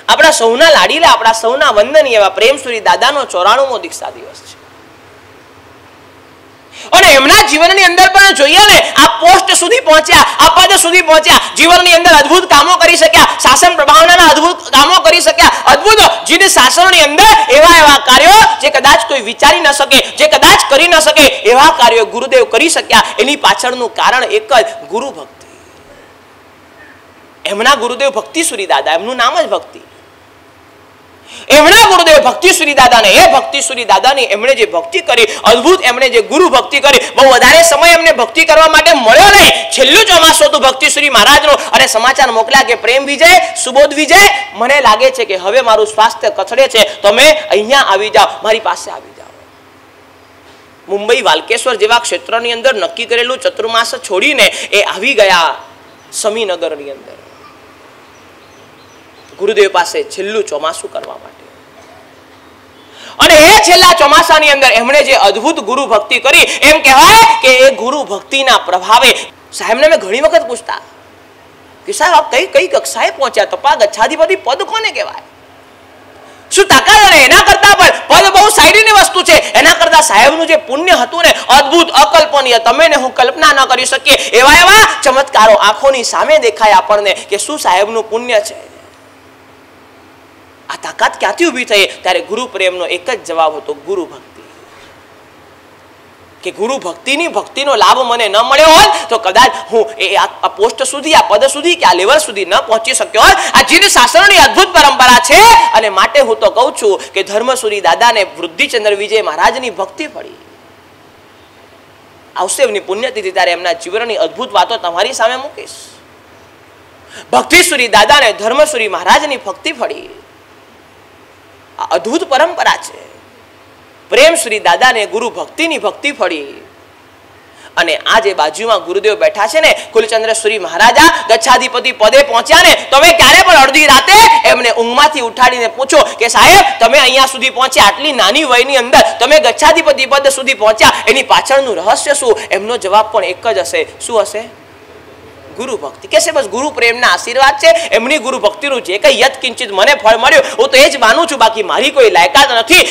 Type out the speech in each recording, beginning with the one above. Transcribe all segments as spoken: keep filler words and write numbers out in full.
આપણા સૌના લાડીલા, આપણા સૌના વંદનીય એવા પ્રેમસુરી દાદાનો ચોરાણુંમો દીક્ષા દિવસ છે. અને એમના જીવનની અંદર પણ જોઈએ ને, આ પોસ્ટ સુધી પહોંચ્યા, આ પદ સુધી પહોંચ્યા, જીવનની અંદર અદ્ભુત કામો કરી શક્યા, શાસન પ્રભાવનાના અદ્ભુત કામો કરી શક્યા, અદ્ભુત જીન શાસનની અંદર એવા એવા કાર્યો જે કદાચ કોઈ વિચારી ન શકે, જે કદાચ કરી ન શકે એવા કાર્યો ગુરુદેવ કરી શક્યા. એની પાછળનું કારણ એક જ, ગુરુ ભક્તિ. એમના ગુરુદેવ ભક્તિસુરી દાદા, એમનું નામ જ ભક્તિ. એમના ગુરુદેવ ભક્તિસુરી દાદાને, એ ભક્તિસુરી દાદાની એમણે જે ભક્તિ કરી, અદ્ભુત એમણે જે ગુરુ ભક્તિ કરી, બહુ વધારે સમય એમને ભક્તિ કરવા માટે મળ્યો નહીં. છેલ્લું ચોમાસું હતું ભક્તિસુરી મહારાજનું, અને સમાચાર મોકલ્યા કે પ્રેમ વિજય, સુબોધ વિજય, મને લાગે છે કે હવે મારું સ્વાસ્થ્ય કથળે છે, તમે અહીંયા આવી જાઓ, મારી પાસે આવી જાઓ. મુંબઈ વાલકેશ્વર જેવા ક્ષેત્રની અંદર નક્કી કરેલું ચતુર્માસ છોડીને એ આવી ગયા સમીનગરની અંદર ગુરુદેવ પાસે છેલ્લું ચોમાસું કરવા માટે. અને એ છેલ્લા ચોમાસાની અંદર એમણે જે અદ્ભુત ગુરુ ભક્તિ કરી, એમ કહેવાય કે એ ગુરુ ભક્તિના પ્રભાવે સાહેબને મેં ઘણી વખત પૂછતા કે સાહેબ આપ કઈ કઈ કક્ષાએ પહોંચ્યા, તપા ગચ્છાધિપતિ પદ કોને કહેવાય, શું તાકાત? અને એના કરતા પણ પદ બહુ સાઈડની વસ્તુ છે, એના કરતા સાહેબનું જે પુણ્ય હતું ને, અદ્ભુત, અકલ્પનીય, તમે ને હું કલ્પના ન કરી શકીએ એવા એવા ચમત્કારો આંખોની સામે દેખાય આપણને કે શું સાહેબનું પુણ્ય છે. આ તાકાત ક્યાંથી ઊભી થઈ? ત્યારે ગુરુ પ્રેમનો એક જ જવાબ હતો, ગુરુ ભક્તિ. કે ગુરુ ભક્તિની ભક્તિનો લાભ મને ન મળ્યો હોત તો કદાચ હું એ આ પોસ્ટ સુધી, આ પદ સુધી, કે આ લેવલ સુધી ન પહોંચી શક્યો હોત. આ જીન શાસનની અદ્ભુત પરંપરા છે, અને માટે હું તો કહું છું કે ધર્મસુરી દાદાને વૃદ્ધિચંદ્ર વિજય મહારાજની ભક્તિ પડી. આવશે એમની પુણ્યતિથિ ત્યારે એમના જીવનની અદ્ભુત વાતો તમારી સામે મૂકીશ. ભક્તિસુરી દાદાને ધર્મસુરી મહારાજની ભક્તિ પડી. અદ્ભુત પરંપરા છે. પ્રેમસુરી દાદાને ગુરુ ભક્તિની ભક્તિ પડી. અને આ જે બાજુમાં ગુરુદેવ બેઠા છે ને, કુલચંદ્ર સુરી મહારાજા ગચ્છાધિપતિ પદે પહોંચ્યા ને, તમે ક્યારે પણ અડધી રાતે એમને ઊંઘમાંથી ઉઠાડીને પૂછો કે સાહેબ તમે અહીંયા સુધી પહોંચ્યા, આટલી નાની વયની અંદર તમે ગચ્છાધિપતિ પદ સુધી પહોંચ્યા, એની પાછળનું રહસ્ય શું? એમનો જવાબ પણ એક જ હશે. શું હશે? ગુરુ ભક્તિ. કહેશે બસ ગુરુ પ્રેમના આશીર્વાદ છે, એમની ગુરુ ભક્તિનું જે કઈ યત કિંચિત મને ફળ મળ્યું, હું તો એ જ માનું છું, બાકી મારી કોઈ લાયકાત નથી.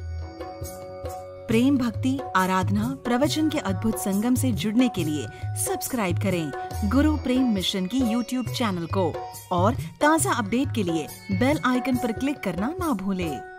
प्रेम भक्ति आराधना प्रवचन के अद्भुत संगम से जुड़ने के लिए सब्सक्राइब करें गुरु प्रेम मिशन की यूट्यूब चैनल को, और ताज़ा अपडेट के लिए बेल आइकन पर क्लिक करना ना भूलें.